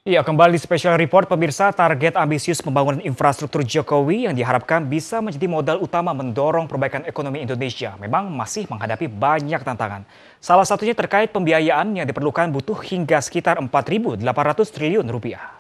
Iya, kembali di special report pemirsa, target ambisius pembangunan infrastruktur Jokowi yang diharapkan bisa menjadi modal utama mendorong perbaikan ekonomi Indonesia memang masih menghadapi banyak tantangan. Salah satunya terkait pembiayaan yang diperlukan butuh hingga sekitar 4.800 triliun rupiah.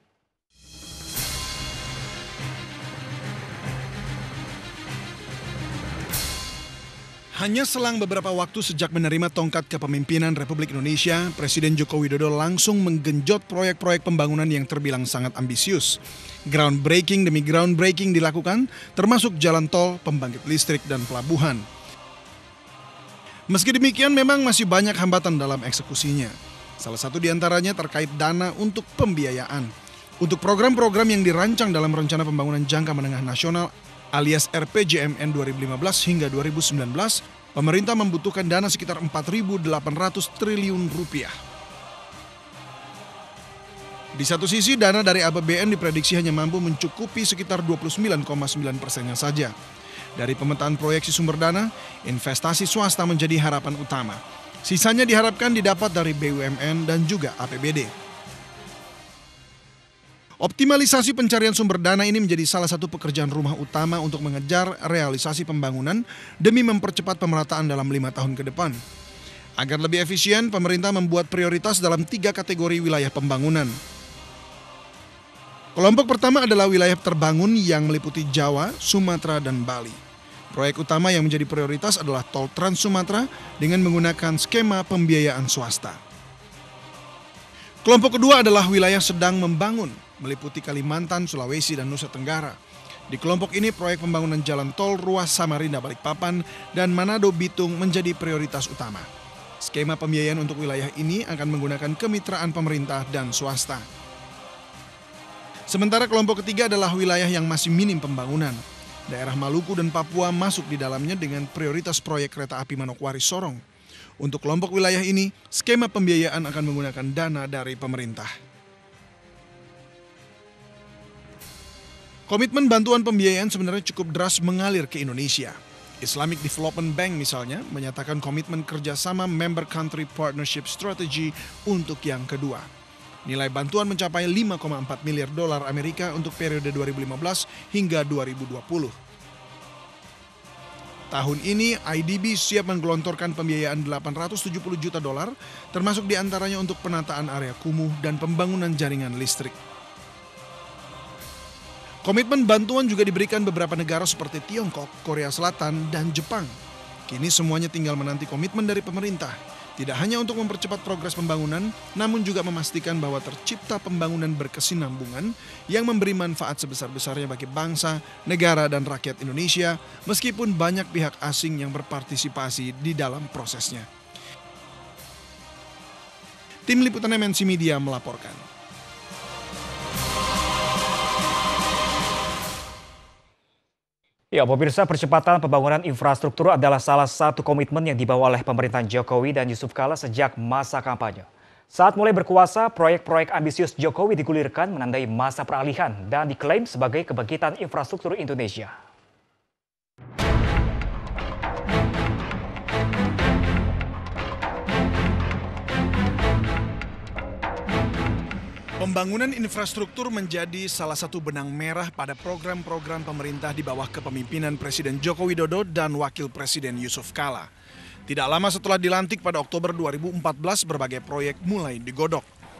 Hanya selang beberapa waktu sejak menerima tongkat kepemimpinan Republik Indonesia, Presiden Joko Widodo langsung menggenjot proyek-proyek pembangunan yang terbilang sangat ambisius. Groundbreaking demi groundbreaking dilakukan, termasuk jalan tol, pembangkit listrik, dan pelabuhan. Meski demikian, memang masih banyak hambatan dalam eksekusinya. Salah satu diantaranya terkait dana untuk pembiayaan. Untuk program-program yang dirancang dalam Rencana Pembangunan Jangka Menengah Nasional alias RPJMN 2015 hingga 2019, pemerintah membutuhkan dana sekitar 4.800 triliun rupiah. Di satu sisi, dana dari APBN diprediksi hanya mampu mencukupi sekitar 29,9%-nya saja. Dari pemetaan proyeksi sumber dana, investasi swasta menjadi harapan utama. Sisanya diharapkan didapat dari BUMN dan juga APBD. Optimalisasi pencarian sumber dana ini menjadi salah satu pekerjaan rumah utama untuk mengejar realisasi pembangunan demi mempercepat pemerataan dalam 5 tahun ke depan. Agar lebih efisien, pemerintah membuat prioritas dalam 3 kategori wilayah pembangunan. Kelompok pertama adalah wilayah terbangun yang meliputi Jawa, Sumatera, dan Bali. Proyek utama yang menjadi prioritas adalah Tol Trans Sumatera dengan menggunakan skema pembiayaan swasta. Kelompok kedua adalah wilayah sedang membangun, meliputi Kalimantan, Sulawesi, dan Nusa Tenggara. Di kelompok ini, proyek pembangunan jalan tol ruas Samarinda Balikpapan dan Manado Bitung menjadi prioritas utama. Skema pembiayaan untuk wilayah ini akan menggunakan kemitraan pemerintah dan swasta. Sementara kelompok ketiga adalah wilayah yang masih minim pembangunan. Daerah Maluku dan Papua masuk di dalamnya dengan prioritas proyek kereta api Manokwari Sorong. Untuk kelompok wilayah ini, skema pembiayaan akan menggunakan dana dari pemerintah. Komitmen bantuan pembiayaan sebenarnya cukup deras mengalir ke Indonesia. Islamic Development Bank misalnya menyatakan komitmen kerjasama Member Country Partnership Strategy untuk yang kedua. Nilai bantuan mencapai 5,4 miliar dolar Amerika untuk periode 2015 hingga 2020. Tahun ini, IDB siap menggelontorkan pembiayaan 870 juta dolar, termasuk diantaranya untuk penataan area kumuh dan pembangunan jaringan listrik. Komitmen bantuan juga diberikan beberapa negara seperti Tiongkok, Korea Selatan, dan Jepang. Kini semuanya tinggal menanti komitmen dari pemerintah. Tidak hanya untuk mempercepat progres pembangunan, namun juga memastikan bahwa tercipta pembangunan berkesinambungan yang memberi manfaat sebesar-besarnya bagi bangsa, negara, dan rakyat Indonesia, meskipun banyak pihak asing yang berpartisipasi di dalam prosesnya. Tim Liputan MNC Media melaporkan. Ya, pemirsa, percepatan pembangunan infrastruktur adalah salah satu komitmen yang dibawa oleh pemerintahan Jokowi dan Yusuf Kala sejak masa kampanye. Saat mulai berkuasa, proyek-proyek ambisius Jokowi digulirkan menandai masa peralihan dan diklaim sebagai kebangkitan infrastruktur Indonesia. Pembangunan infrastruktur menjadi salah satu benang merah pada program-program pemerintah di bawah kepemimpinan Presiden Joko Widodo dan Wakil Presiden Yusuf Kala. Tidak lama setelah dilantik pada Oktober 2014, berbagai proyek mulai digodok.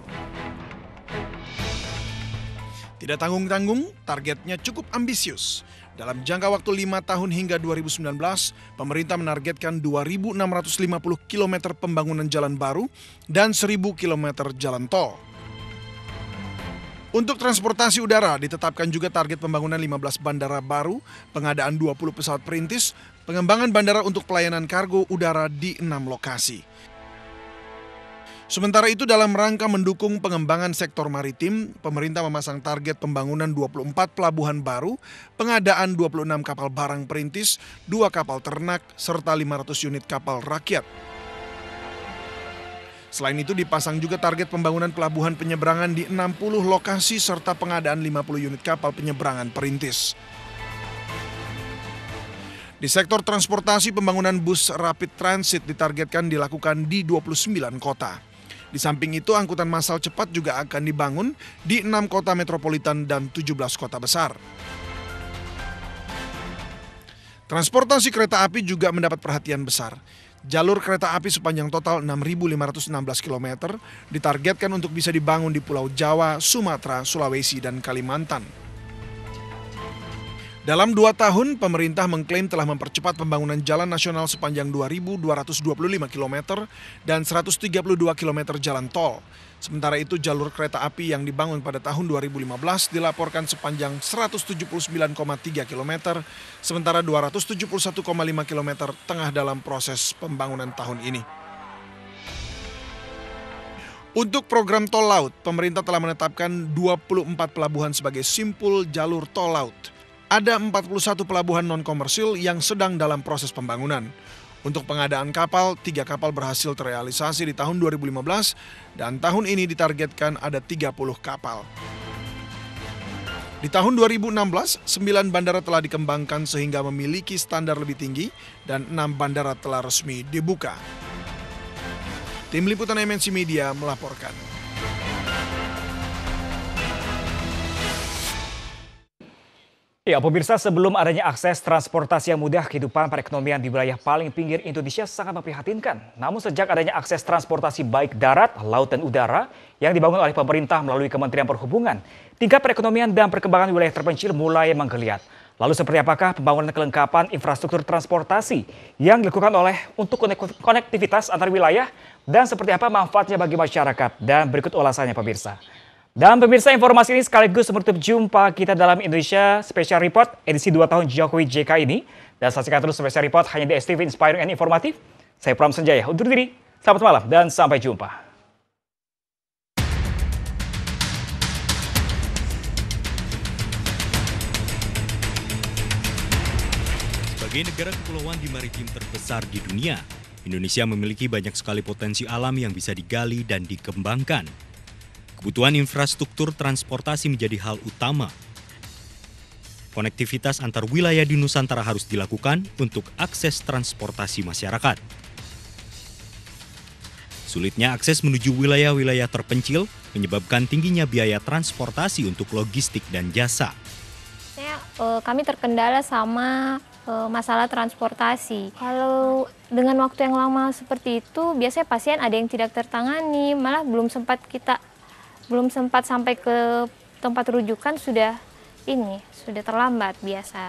Tidak tanggung-tanggung, targetnya cukup ambisius. Dalam jangka waktu 5 tahun hingga 2019, pemerintah menargetkan 2.650 km pembangunan jalan baru dan 1.000 km jalan tol. Untuk transportasi udara, ditetapkan juga target pembangunan 15 bandara baru, pengadaan 20 pesawat perintis, pengembangan bandara untuk pelayanan kargo udara di 6 lokasi. Sementara itu, dalam rangka mendukung pengembangan sektor maritim, pemerintah memasang target pembangunan 24 pelabuhan baru, pengadaan 26 kapal barang perintis, 2 kapal ternak, serta 500 unit kapal rakyat. Selain itu dipasang juga target pembangunan pelabuhan penyeberangan di 60 lokasi serta pengadaan 50 unit kapal penyeberangan perintis. Di sektor transportasi, pembangunan bus rapid transit ditargetkan dilakukan di 29 kota. Di samping itu, angkutan massal cepat juga akan dibangun di 6 kota metropolitan dan 17 kota besar. Transportasi kereta api juga mendapat perhatian besar. Jalur kereta api sepanjang total 6.516 km ditargetkan untuk bisa dibangun di Pulau Jawa, Sumatera, Sulawesi, dan Kalimantan. Dalam 2 tahun, pemerintah mengklaim telah mempercepat pembangunan jalan nasional sepanjang 2.225 km dan 132 km jalan tol. Sementara itu, jalur kereta api yang dibangun pada tahun 2015 dilaporkan sepanjang 179,3 km, sementara 271,5 km tengah dalam proses pembangunan tahun ini. Untuk program tol laut, pemerintah telah menetapkan 24 pelabuhan sebagai simpul jalur tol laut. Ada 41 pelabuhan non-komersil yang sedang dalam proses pembangunan. Untuk pengadaan kapal, 3 kapal berhasil terrealisasi di tahun 2015 dan tahun ini ditargetkan ada 30 kapal. Di tahun 2016, 9 bandara telah dikembangkan sehingga memiliki standar lebih tinggi dan 6 bandara telah resmi dibuka. Tim Liputan MNC Media melaporkan. Ya, pemirsa, sebelum adanya akses transportasi yang mudah, kehidupan perekonomian di wilayah paling pinggir Indonesia sangat memprihatinkan. Namun sejak adanya akses transportasi baik darat, laut, dan udara yang dibangun oleh pemerintah melalui Kementerian Perhubungan, tingkat perekonomian dan perkembangan wilayah terpencil mulai menggeliat. Lalu seperti apakah pembangunan kelengkapan infrastruktur transportasi yang dilakukan untuk konektivitas antar wilayah dan seperti apa manfaatnya bagi masyarakat? Dan berikut ulasannya, pemirsa. Dan pemirsa, informasi ini sekaligus menutup jumpa kita dalam Indonesia Special Report edisi 2 tahun Jokowi JK ini. Dan saksikan terus Special Report hanya di STV Inspiring and Informatif. Saya Pram Senjaya, undur diri. Selamat malam dan sampai jumpa. Sebagai negara kepulauan di maritim terbesar di dunia, Indonesia memiliki banyak sekali potensi alam yang bisa digali dan dikembangkan. Kebutuhan infrastruktur transportasi menjadi hal utama. Konektivitas antar wilayah di Nusantara harus dilakukan untuk akses transportasi masyarakat. Sulitnya akses menuju wilayah-wilayah terpencil menyebabkan tingginya biaya transportasi untuk logistik dan jasa. Kami terkendala sama masalah transportasi. Kalau dengan waktu yang lama seperti itu, biasanya pasien ada yang tidak tertangani, malah belum sempat sampai ke tempat rujukan sudah terlambat biasa.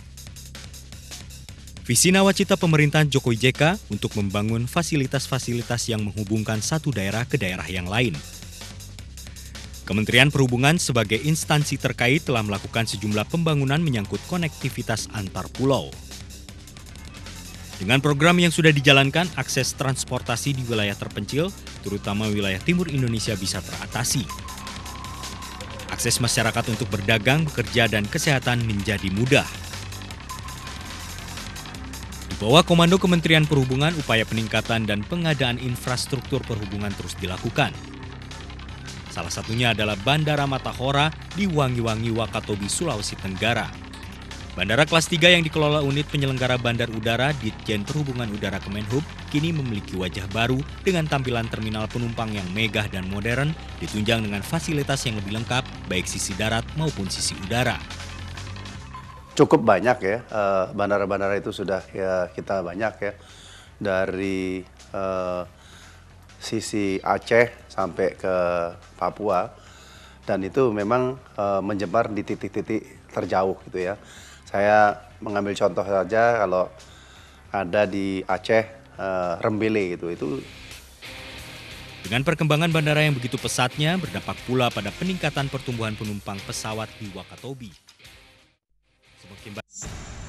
Visi nawacita pemerintahan Jokowi JK untuk membangun fasilitas-fasilitas yang menghubungkan satu daerah ke daerah yang lain. Kementerian Perhubungan sebagai instansi terkait telah melakukan sejumlah pembangunan menyangkut konektivitas antar pulau. Dengan program yang sudah dijalankan, akses transportasi di wilayah terpencil, terutama wilayah timur Indonesia, bisa teratasi. Akses masyarakat untuk berdagang, bekerja, dan kesehatan menjadi mudah. Di bawah komando Kementerian Perhubungan, upaya peningkatan dan pengadaan infrastruktur perhubungan terus dilakukan. Salah satunya adalah Bandara Matahora di Wangi-Wangi, Wakatobi, Sulawesi Tenggara. Bandara kelas 3 yang dikelola unit penyelenggara bandar udara Ditjen Perhubungan Udara Kemenhub kini memiliki wajah baru dengan tampilan terminal penumpang yang megah dan modern, ditunjang dengan fasilitas yang lebih lengkap baik sisi darat maupun sisi udara. Cukup banyak ya, bandara-bandara itu sudah kita banyak ya, dari sisi Aceh sampai ke Papua, dan itu memang menyebar di titik-titik terjauh gitu ya. Saya mengambil contoh saja kalau ada di Aceh, Rembele gitu. Dengan perkembangan bandara yang begitu pesatnya, berdampak pula pada peningkatan pertumbuhan penumpang pesawat di Wakatobi. Semakin banyak